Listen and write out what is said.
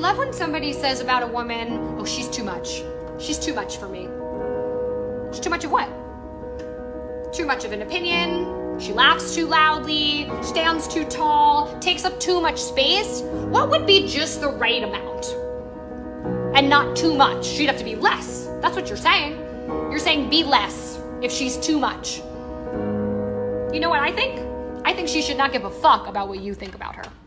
love when somebody says about a woman, oh, she's too much. She's too much for me. She's too much of what? Too much of an opinion. She laughs too loudly, stands too tall, takes up too much space. What would be just the right amount? And not too much. She'd have to be less. That's what you're saying. You're saying be less if she's too much. You know what I think? I think she should not give a fuck about what you think about her.